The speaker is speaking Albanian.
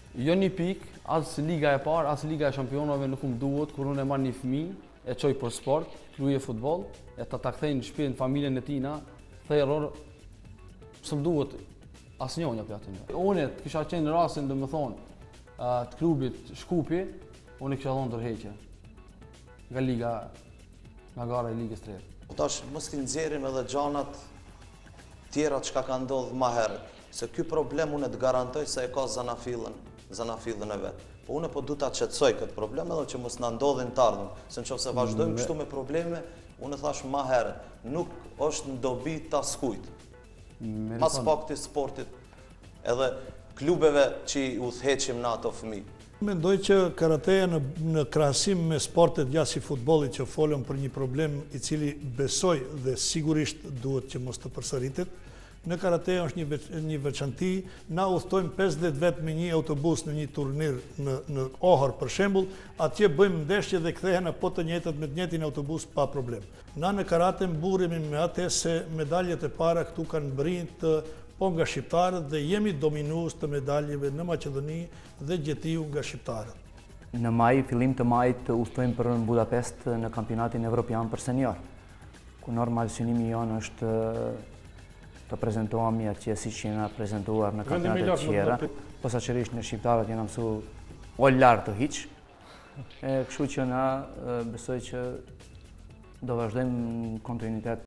Jo një pikë, as liga e parë, as liga e shampionave nuk më duhet kur unë e marr një fëmijë, e çoj për sport, luajë futboll, e ta kthej në shtëpi në familjen e tina, thej error, s'm duhet asnjënja për atë. Unë të kisha qenë në rastin të klubit Shkupi, unë kisha dhënë tërheqje nga liga, nga gara e ligës së tretë. Tash mos t'i nxjerrim edhe gjanat tjera çka ka ndodhur më herët, se ky problem unë të garantoj se e ka zanafillën e vet. Po unë po du ta qetësoj këtë problem edhe që mos na ndodhin të ardhmen, se nëse vazhdojmë kështu me probleme, unë thash më herët, nuk është në dobi të askujt. Pas fakti sportit edhe klubeve që i udhëheqim në ato fëmijë. Mendoj që karateja në krahasim me sportet jashtë si futbollit që folëm për një problem i cili besoj dhe sigurisht duhet që mos të përsëritet, në karateja është një veçanti, na udhtojmë 50 vet me një autobus në një turnir në Ohër për shembull, atje bëjmë ndeshje dhe kthehen apo të njëjtat me të njëjtin autobus pa problem. Na në karate mburremi me atë se medaljet e para këtu kanë bërë po nga shqiptarët dhe jemi dominues të medaljeve në Maqedoni dhe gjetiu nga shqiptarët. Në maj, fillim të majit, udhtojmë për në Budapest në kampionatin evropian për senior, ku normal synimi jonë është të prezentohemi atje si që jena prezentuar në kampionatet tjera. Posaçërisht në shqiptarët jena mësu o lartë të hiq, kështu që na besoj që do vazhdojmë në kontinuitet